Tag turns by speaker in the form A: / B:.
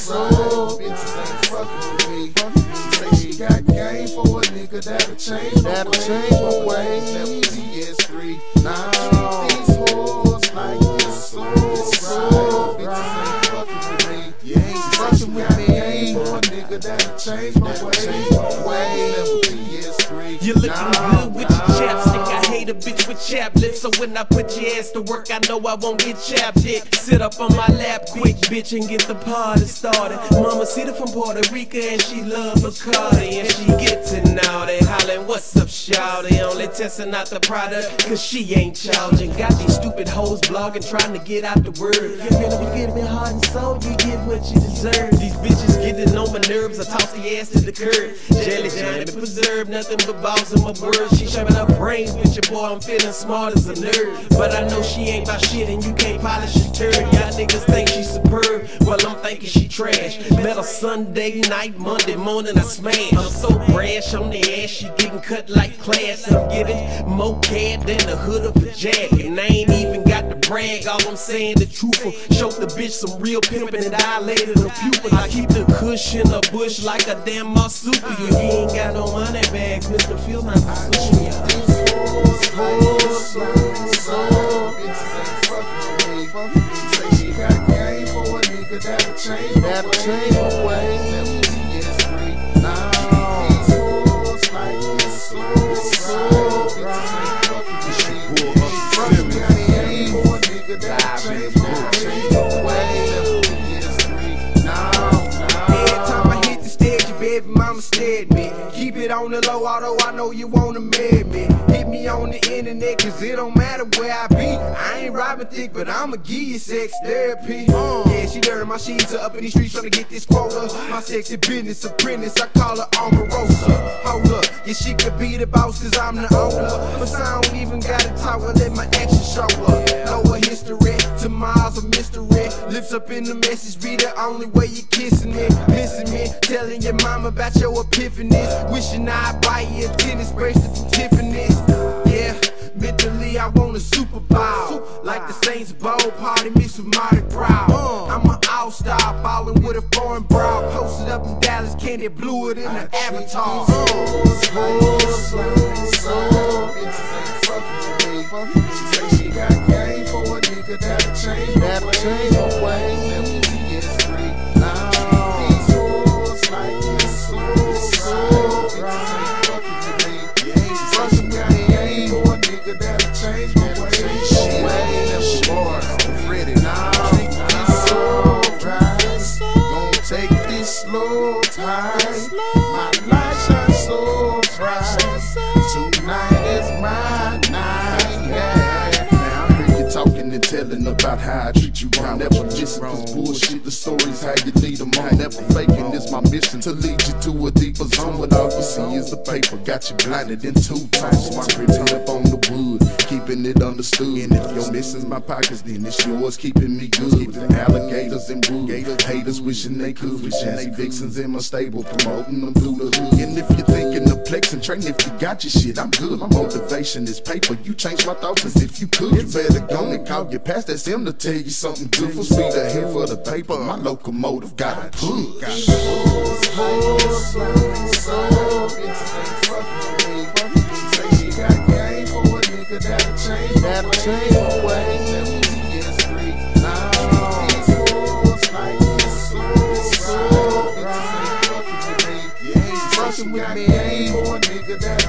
A: soul. Bitches ain't fucking with me. Say she got game for a nigga that'll change my ways. Never PS3. Now these hoes like this soul. Bitches ain't fucking with me. You ain't fucking with me. Game for a nigga that'll change my ways. Never PS3.
B: You're looking good with your chapstick. I hate a bitch with chap lips, so when I put your ass to work, I know I won't get chapped it. Sit up on my lap quick, bitch, and get the party started. Mama see her from Puerto Rico and she love Bacardi, and she gets it now. They hollering, what's up, shawty? Only testing out the product, cause she ain't charging. Got these stupid hoes blogging, trying to get out the word. You're gonna be getting me heart and soul, you get what you deserve. These bitches getting on my nerves, I toss the ass to the curb. Jelly jam and preserve, nothing but balls in my words. She shoving her brains with your boy, I'm feeling smart as a nerd. But I know she ain't about shit and you can't polish a turd. Y'all niggas think she superb, well I'm thinking she trash. Met her Sunday night, Monday morning I smash. I'm so brash on the ass, she getting cut like class. I'm getting more cad than the hood of a jag, and I ain't even got to brag, all I'm saying the truthful. Show the bitch some real pimpin' and dilated her pupil. I keep the kush in the bush like a damn marsupial. You ain't got no money bags, Mr. Phil's not pursuing ya.
A: Bitches ain't fucking with me. Say she got game for a nigga that'll change my ways. Never PS3. Now these hoes like this soul. Bitches ain't fucking with me. Fucking got game for a nigga that'll change my ways. Never PS3. Now
C: every time I hit the stage, your baby mama stared me. Keep it on the low, although I know you wanna marry me. Hit me on the internet, cause it don't matter where I be. I ain't robbing thick, but I'ma give you sex therapy. Yeah, she dirty my sheets up in these streets trying to get this quota. My sexy business apprentice, I call her Omarosa. Hold up, yeah, she could be the boss cause I'm the owner. But I don't even gotta talk, I let my action show up. Know her history, tomorrow's a mystery. Lips up in the message, be the only way you kissing me. Missing me, telling your mama about your epiphanies. Wishing I'd buy you a tennis bracelet from Tiffany's. Yeah, mentally I want a Super Bowl, like the Saints Bowl party mixed with Mardi Gras. I'm an all-star ballin' with a foreign brow. Posted up in Dallas, candy blew it in the Avatar.
A: Bitches ain't fucking with me. She say she got game for a nigga that'll change my ways. Never PS3. Now these hoes like this soul. Bitches ain't fucking with me. You ain't fucking got game for a nigga that'll change my ways. Never more. I'm ready now. Drink this soul right. Gon' take this slow time. My light shines so bright. Tonight is my night. Yeah. Now I hear you talking and telling about how I treat you wrong. Never listen, cause bullshit, the stories how you lead them on. Never faking, it's my mission to lead you to a deeper zone. When all you see is the paper, got you blinded in two times. So I'm gripping up on the wood, keeping it understood. And if you're missing my pockets, then it's yours, keeping me good. Keeping alligators and wood, haters wishing they could. Wishing they vixens in my stable, promoting them through the hood. And if you're thinking of flex and train, if you got your shit, I'm good. My motivation is paper, you change my thoughts as if you could. You better go and call your past, that's him to tell you something good. For speed ahead for the paper, my locomotive got a push. Bitches ain't fucking with me. Say she got game for a nigga that'll change my ways. Never PS3. Now these hoes like this soul. Bitches ain't fucking with me. You ain't fucking with me. Game for a nigga that'll